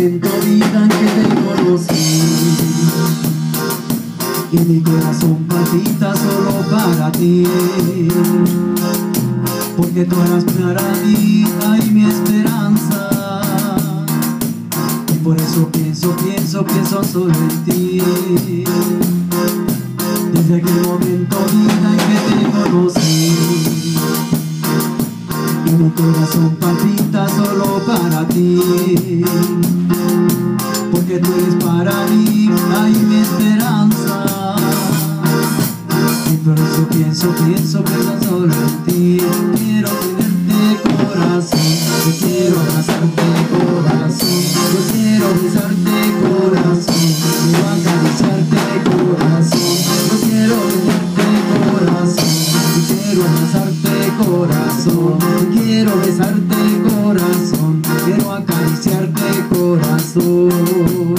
momento, vida, en que te conocí, y mi corazón palpita solo para ti, porque tú eras para mí, ay, mi esperanza. Y por eso pienso solo en ti. Desde aquel momento, vida, en que te conocí, y mi corazón palpita solo para ti, porque tú eres para mí, ay, mi esperanza. Y por eso pienso solo en ti. Quiero tenerte, corazón, yo quiero abrazarte, corazón, yo quiero besarte, corazón, quiero acariciarte, corazón, yo quiero tenerte, corazón, yo quiero abrazarte, corazón, yo quiero besarte, corazón, quiero acariciarte, corazón.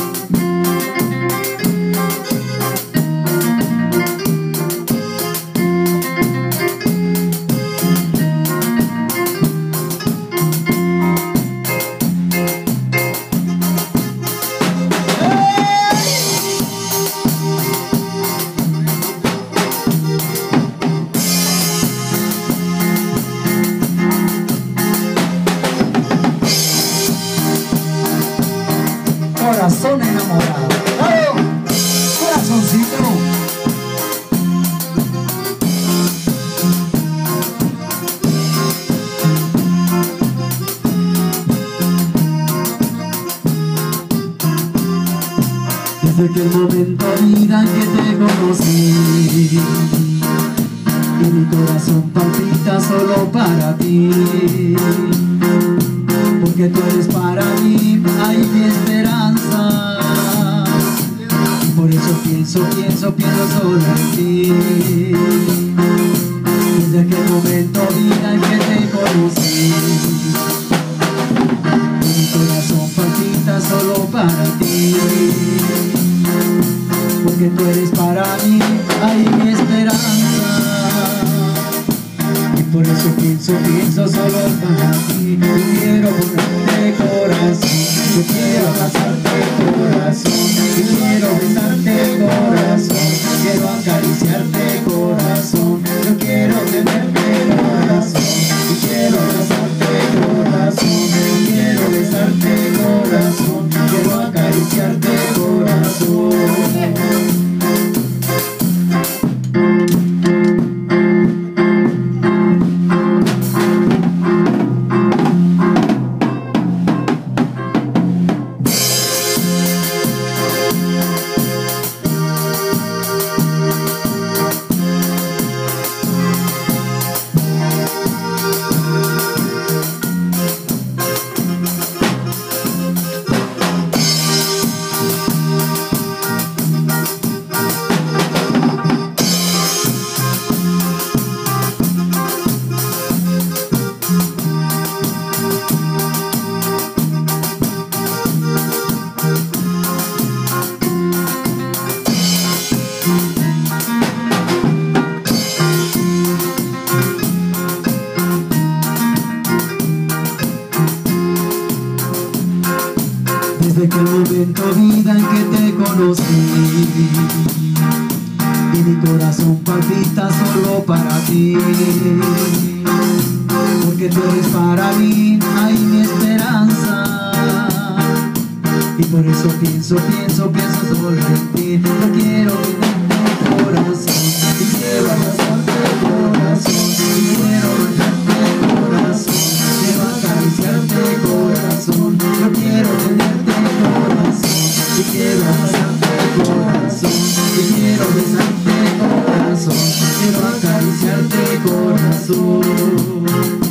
Corazón enamorado, ¡oh! Corazoncito. Desde aquel momento, vida, en que te conocí, y mi corazón palpita solo para ti, porque tú eres para mí, ay, mi esperanza. Y por eso pienso solo en ti. Desde aquel momento, vida, en que te conocí, y mi corazón palpita solo para ti, porque tú eres para mí, ay, mi esperanza. Y por eso pienso solo para ti. Yo quiero ponerte, corazón, yo quiero abrazarte, corazón, yo quiero besarte, corazón, quiero acariciarte, corazón, yo quiero tenerte, corazón, yo quiero abrazarte, corazón, yo quiero besarte, corazón, quiero acariciarte, corazón. Desde aquel momento, vida, en que te conocí, y mi corazón palpita solo para ti, porque tú eres para mí, ay, mi esperanza. Y por eso pienso solo en ti. Yo quiero tenerte, corazón, y quiero abrazarte, corazón, y quiero besarte, corazón, quiero acariciarte, corazón, yo quiero tenerte, corazón, y quiero abrazarte, corazón, y quiero besarte, corazón, quiero acariciarte, corazón.